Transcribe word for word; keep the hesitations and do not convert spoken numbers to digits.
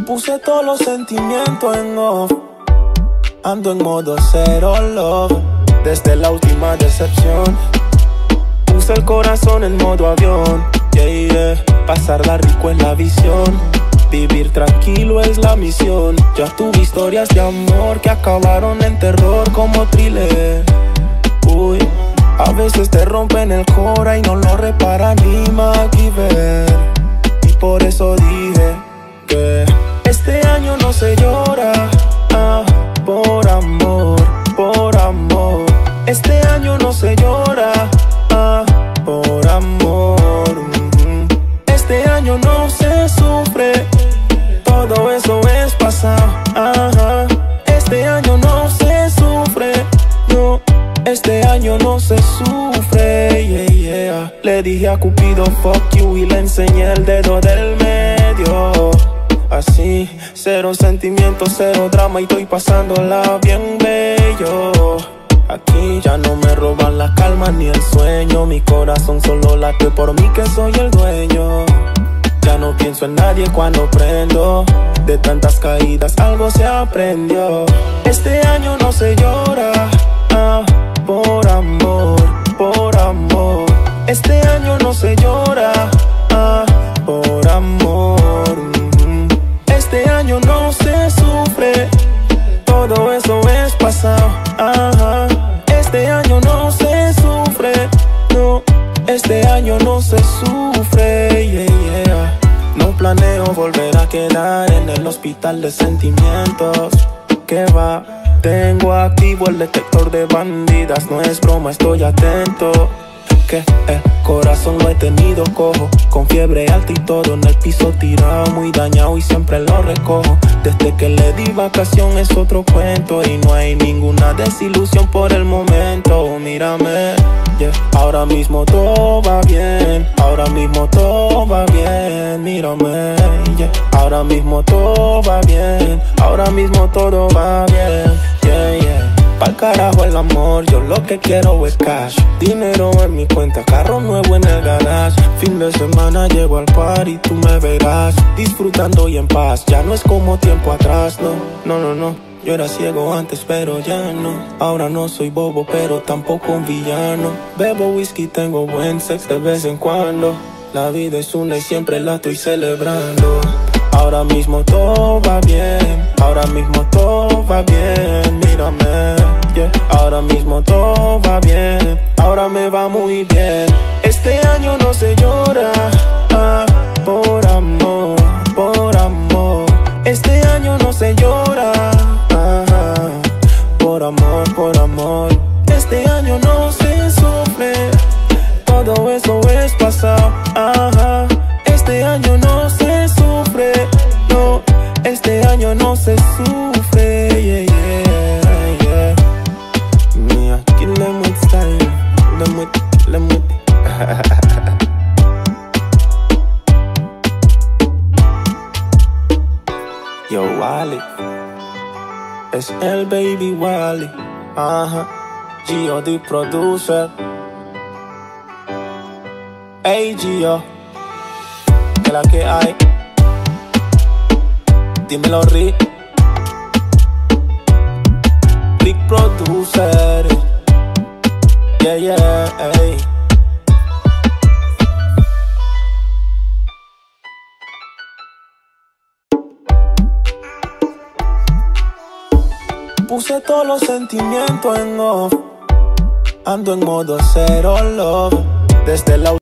Puse todos los sentimientos en off. Ando en modo cero love. Desde la última decepción puse el corazón en modo avión. Yeah, yeah. Pasarla rico es la visión. Vivir tranquilo es la misión. Ya tuve historias de amor que acabaron en terror como thriller. Uy, a veces te rompen el cora y no lo repara ni MacGyver. Y por eso dije que este año no se llora, ah, por amor, por amor. Este año no se llora, ah, por amor. mm-hmm. Este año no se sufre, todo eso es pasado, ajá. Este año no se sufre, no. Este año no se sufre, yeah, yeah. Le dije a Cupido fuck you y le enseñé el dedo del medio. Así, cero sentimientos, cero drama y estoy pasándola bien bello. Aquí ya no me roban la calma ni el sueño. Mi corazón solo late por mí que soy el dueño. Ya no pienso en nadie cuando prendo. De tantas caídas algo se aprendió. Este año no se llora, ah, por amor, por amor. Este año no se llora, ah, por amor. Este año no se sufre, todo eso es pasado, ajá. Este año no se sufre, no. Este año no se sufre, yeah, yeah. No planeo volver a quedar en el hospital de sentimientos. ¿Qué va? Tengo activo el detector de bandidas. No es broma, estoy atento. Que el corazón lo he tenido cojo, con fiebre alta y todo en el piso tirado, muy dañado y siempre lo recojo. Desde que le di vacación es otro cuento y no hay ninguna desilusión por el momento. Mírame, yeah. Ahora mismo todo va bien, ahora mismo todo va bien. Mírame, yeah. Ahora mismo todo va bien, ahora mismo todo va bien, yeah, yeah. Pa'l carajo el amor, yo lo que quiero es cash. Dinero en mi cuenta, carro nuevo en el garage. Fin de semana llego al party, tú me verás disfrutando y en paz. Ya no es como tiempo atrás, no, no, no, no. Yo era ciego antes, pero ya no. Ahora no soy bobo, pero tampoco un villano. Bebo whisky, tengo buen sex de vez en cuando. La vida es una y siempre la estoy celebrando. Ahora mismo todo va bien, ahora mismo todo va bien, mírame, yeah. Ahora mismo todo va bien, ahora me va muy bien. Este año no se llora, ah, por amor, por amor. Este año no se llora, ah, por amor, por amor. Este año no se sufre, todo eso es pasado, ajá. Este año no se sufre, no. Este año no se sufre, yeah, yeah, yeah. Mía, kill them with style, kill them with, kill them with. Yo, Wally, es el baby Wally, ajá. G O D producer. Hey Gio, que la que hay. Dímelo Rick, Rick producer. Yeah, yeah, ey. Puse todos los sentimientos en off. Ando en modo cero love. Desde la